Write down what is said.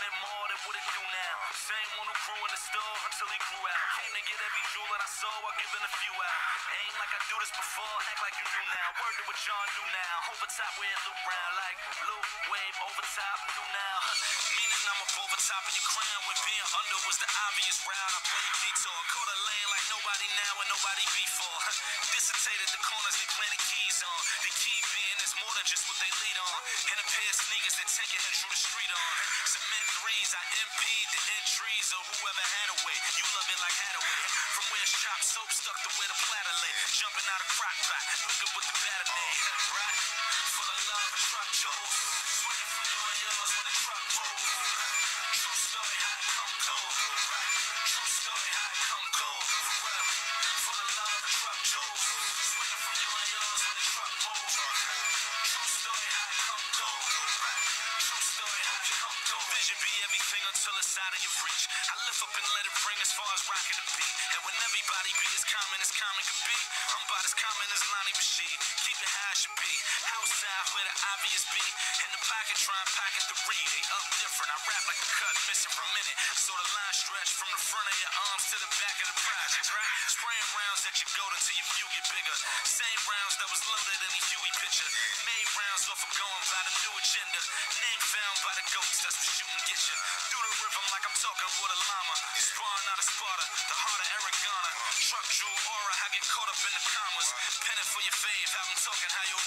wanted more than what it do now. Same one who grew in the store until he grew out. Came to get every jewel that I saw while giving a few out. Ain't like I do this before, act like you knew now. Word to what John do now. Over top where it loop round. Like Luke, wave over top, new now. Meaning I'm up over top of your crown. When being under was the obvious route. I played detour. Caught a lane like nobody now and nobody before. Dissertated the corners they planted keys on. The key being is more than just what they lead on. And a pair of sneakers that take your head through the street on. Cement threes, I impede the entries of whoever had a way. You love it like Hadaway. From where it's chopped soap stuck to where the platter lay. Jumping out of crock pot, looking with the batter day. Right? For the love of truck Joes. Swinging from you and yours when the truck rolls. True story, how it come cold. Right? True story, how it come cold. Well, for the love of truck Joes. Swinging from you and yours when the truck rolls. True story, how it come cold. Right? True story, how it come cold. Vision be everything until it's out of your reach. I lift up and let it ring as far as rocking the beat. And when everybody be as common can be, I'm about as common as Lonnie Rashid. Keep it how it should be. Outside where the obvious be. In the pocket, try and pocket the read. They up different. I rap like a cut, missing for a minute. So the line stretch from the front of your arms to the back of the project, right? Spraying rounds at your goat until your view get bigger. Same rounds that was loaded in the Huey picture. Made rounds off of going by the new agenda. Name found by the goats, that's what shooting get you. Through the rhythm like I'm talking with a llama. Sparring out of Sparta, the heart of Aragona. Truck jewel aura, I get caught up in the commas. Pen it for your fave, have them talking how you